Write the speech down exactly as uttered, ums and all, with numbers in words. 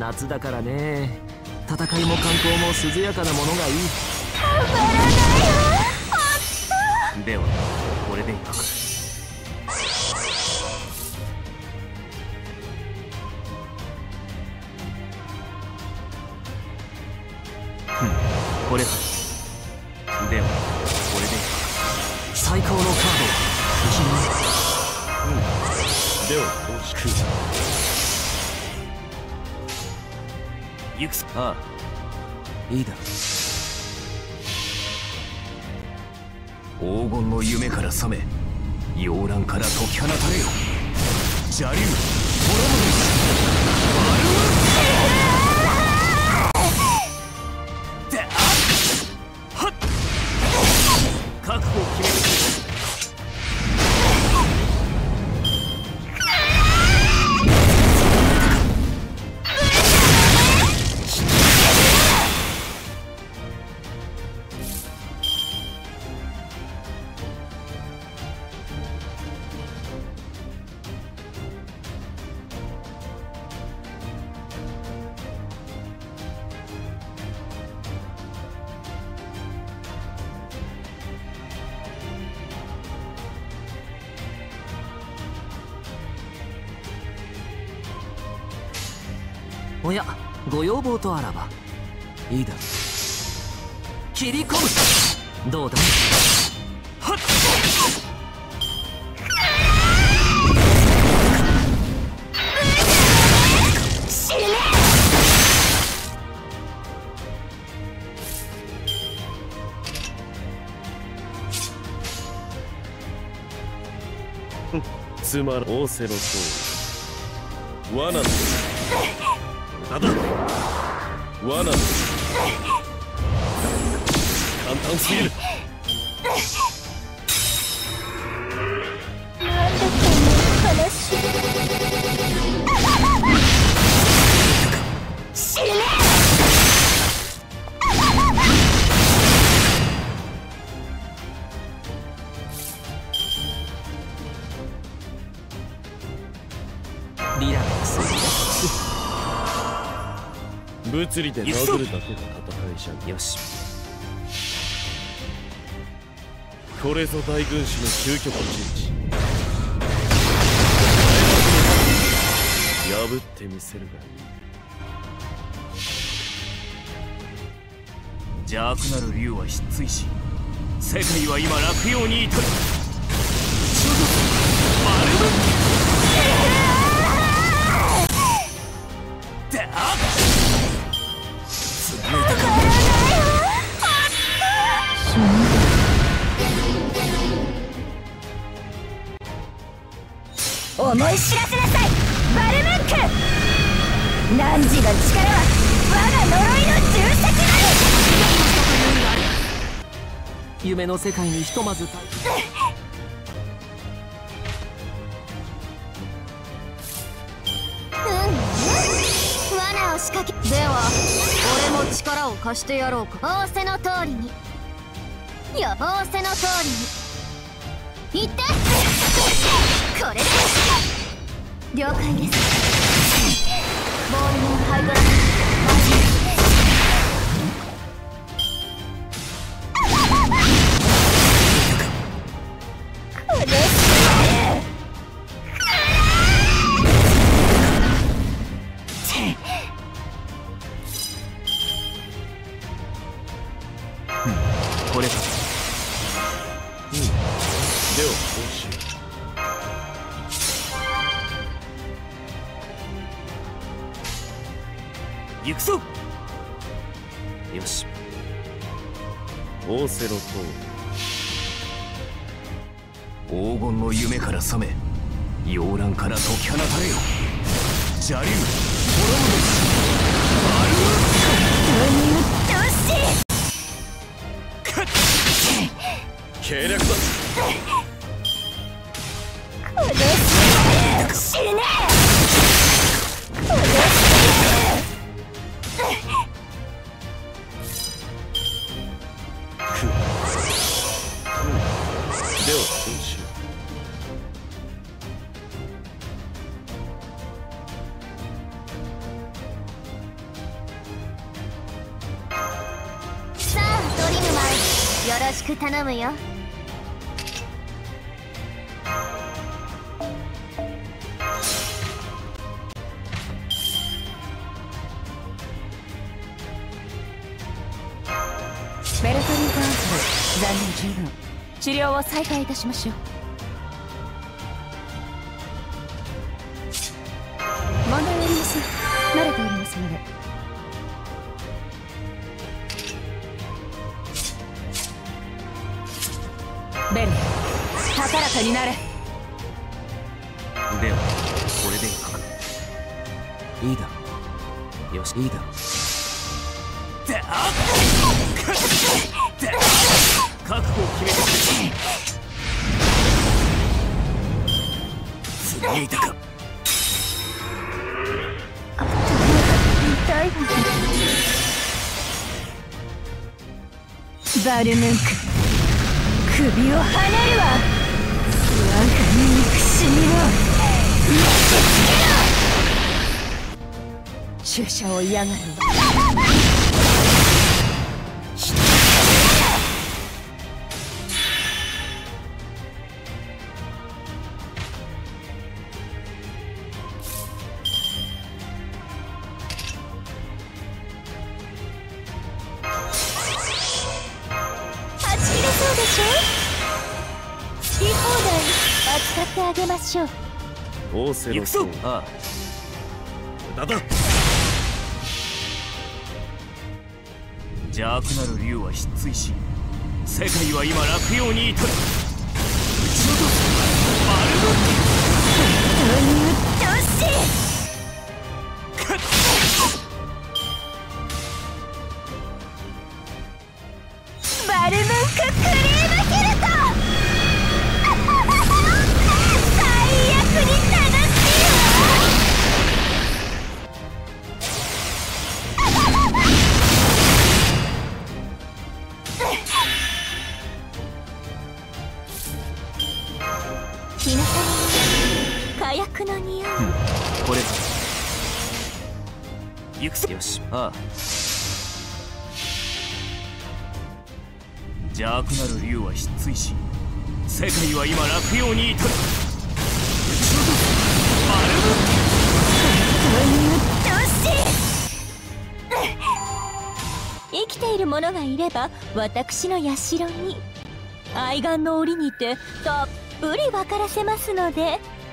夏だからね。戦いも観光も涼やかなものがいい。 たまらないわ、ほんと。 ではこれでいくか。ふん、これか。ではこれでいくか。最高のカードは不死身。うん、ではこうしく行くぞ。ああ、いいだろう。黄金の夢から覚め、妖乱から解き放たれよ。邪竜滅ぶではっ、覚悟を決める。おや、ご要望とあらばいいだろう。切り込む。どうだ。はっ、死ね。 つまらオーセロと罠だ。ただ罠だ。簡単すぎる。 なんでこんなに悲しい。死ね。 リラックス。 物理で殴るだけが戦いじゃん。 よし、 これぞ大軍師の究極陣地。破ってみせるがいい。 邪悪なる竜は失墜し、世界は今落葉に至る。バルブであっ、 思い知らせなさい、バルムック。汝の力は我が呪いの重責なり。 夢の世界にひとまず体うん、罠を仕掛け。では俺も力を貸してやろうか。仰せの通りに。よ、仰せの通りに言って。これで了解です。ボールのハイドラマこれこれだ。 うん、ではこうしよう。 行くぞ。よし、 オーセロと黄金の夢から覚め、妖乱から解き放たれよ。邪竜滅ぶバルうっとうしい。 計略だ。 これ死ね。これではこうしよう。 ろしく頼むよ。 ベルトリートアントル、残念十分。治療を再開いたしましょう。問題ありません。慣れておりますので。ベル、高らかになれ。 ではこれでいかが。いいだろ。よし、いいだろ。覚悟を決めてくれ。ついたか。 痛いわ。バルムンク、首をはねるわ。我が憎しみを焼き付けろ。注射を嫌がるわ。そうでしょ。好き放題扱ってあげましょう。 オーセロソー。 ああ、 無駄だ。 邪悪なる竜は失墜し、世界は今落葉に至る。打ち落とすバルムンク。 本当に鬱陶しい。バルムンククリームヒルト。最悪に正しいわ。日向に火薬の匂い。 これ行くぞ。よし。ああ、邪悪なる竜は失墜し、世界は今落葉に至る。打ち落とすバルムンク。 本当に鬱陶しい。生きている者がいれば私の社に愛玩の折にてたっぷり分からせますので。